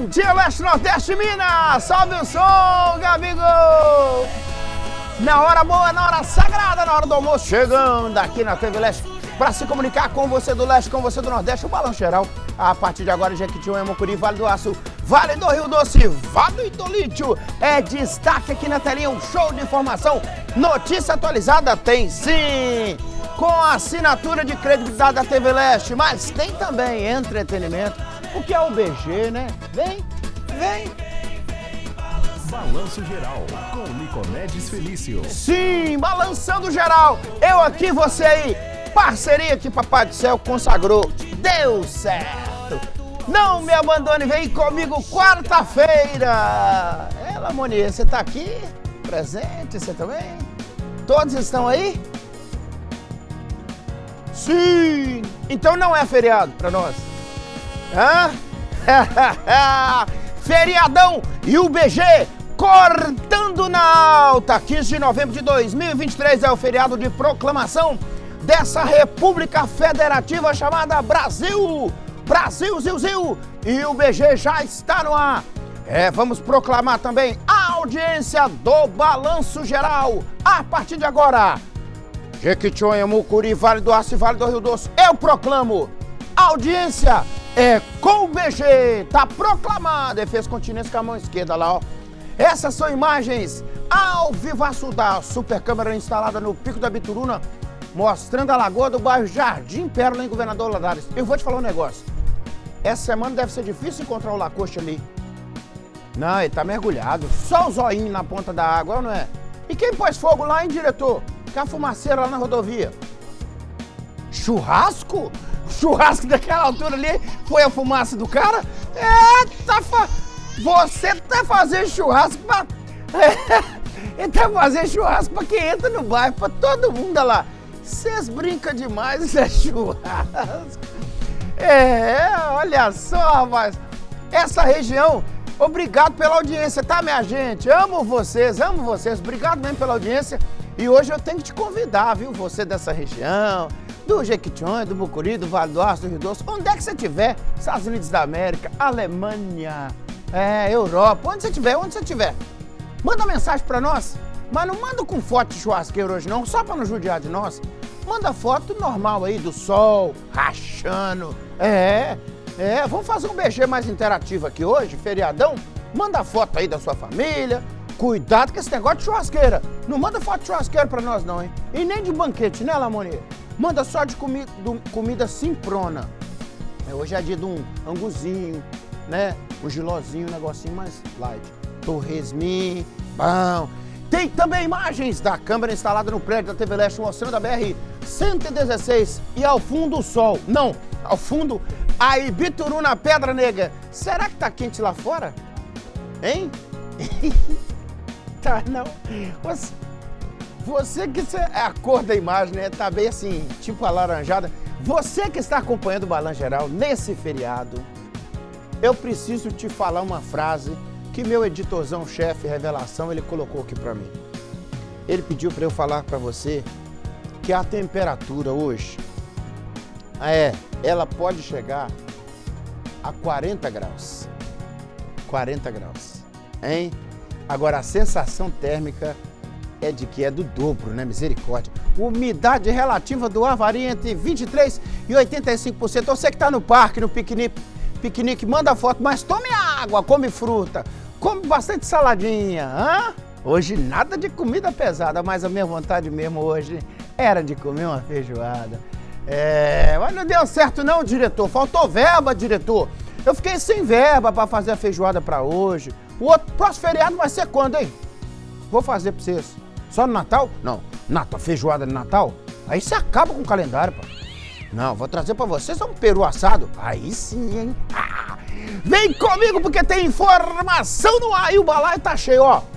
dia, Leste, Nordeste, Minas! Salve o som, Gabigol! Na hora boa, na hora sagrada, na hora do almoço, chegando aqui na TV Leste para se comunicar com você do Leste, com você do Nordeste, o Balanço Geral. A partir de agora, Jequitinhonha, Mucuri, Vale do Aço, Vale do Rio Doce, Vale do Lítio. É destaque aqui na telinha, um show de informação. Notícia atualizada tem sim, com a assinatura de credibilidade da TV Leste, mas tem também entretenimento, o que é o BG, né? Vem. Balanço Geral, com Nicomedes Felício. Sim, balançando geral. Eu aqui, você aí. Parceria que Papai do Céu consagrou. Deu certo. Não me abandone, vem comigo quarta-feira. Lamonia, você tá aqui? Presente, você também? Todos estão aí? Sim. Então não é feriado pra nós. Hã? Feriadão e o BG cortando na alta. 15 de novembro de 2023 é o feriado de proclamação dessa República Federativa chamada Brasil. Brasil, Zil. E o BG já está no ar. Vamos proclamar também a audiência do Balanço Geral. A partir de agora, Jequitinhonha, Mucuri, Vale do Aço e Vale do Rio Doce, eu proclamo a audiência é com o BG, tá proclamado. Defesa Continência com a mão esquerda lá, ó. Essas são imagens ao vivaço da super câmera instalada no Pico da Bituruna, mostrando a lagoa do bairro Jardim Pérola, em Governador Valadares. Eu vou te falar um negócio. Essa semana deve ser difícil encontrar o Lacoste ali. Não, ele tá mergulhado. Só o zoinho na ponta da água, não é? E quem pôs fogo lá, hein, diretor? Que a fumaceira lá na rodovia. Churrasco? Churrasco daquela altura ali foi a fumaça do cara? Você tá fazendo churrasco pra... Ele tá fazendo churrasco pra quem entra no bairro, pra todo mundo lá. Vocês brincam demais, isso é churrasco. Olha só, rapaz. Essa região, obrigado pela audiência, tá, minha gente? Amo vocês. Obrigado mesmo pela audiência. E hoje eu tenho que te convidar, viu? Você dessa região, do Jequitinhonha, do Mucuri, do Vale do Aço, do Rio Doce, onde é que você estiver, Estados Unidos da América, Alemanha, Europa, onde você estiver, manda mensagem pra nós, mas não manda com foto de churrasqueiro hoje não, só pra não judiar de nós. Manda foto normal aí do sol, rachando, vamos fazer um BG mais interativo aqui hoje, feriadão. Manda foto aí da sua família. Cuidado com esse negócio de churrasqueira. Não manda foto de churrasqueira pra nós não, hein? E nem de banquete, né, Lamonia? Manda só de comida simprona. Hoje é dia de um anguzinho, né? Um gilozinho, um negocinho mais light. Torresminho, bom. Tem também imagens da câmera instalada no prédio da TV Leste mostrando a BR-116 e ao fundo o sol. Não, ao fundo a Ibituruna Pedra Negra. Será que tá quente lá fora? Hein? Tá, não. Você que... É a cor da imagem, né? Tá bem assim, tipo alaranjada. Você que está acompanhando o Balanço Geral nesse feriado, eu preciso te falar uma frase que meu editorzão-chefe, revelação, ele colocou aqui pra mim. Ele pediu pra eu falar pra você que a temperatura hoje, ela pode chegar a 40 graus. 40 graus, hein? Agora, a sensação térmica é de que é do dobro, né? Misericórdia. Umidade relativa do ar varia entre 23% e 85%. Você que está no parque, no piquenique, manda foto, mas tome água, come fruta, come bastante saladinha. Hã? Hoje nada de comida pesada, mas a minha vontade mesmo hoje era de comer uma feijoada. Mas não deu certo não, diretor. Faltou verba, diretor. Eu fiquei sem verba para fazer a feijoada para hoje. O próximo feriado vai ser quando, hein? Vou fazer pra vocês. Só no Natal? Não. Natal, feijoada no Natal? Aí você acaba com o calendário, pô. Não, vou trazer pra vocês um peru assado. Aí sim, hein? Vem comigo porque tem informação no ar e o balaio tá cheio, ó.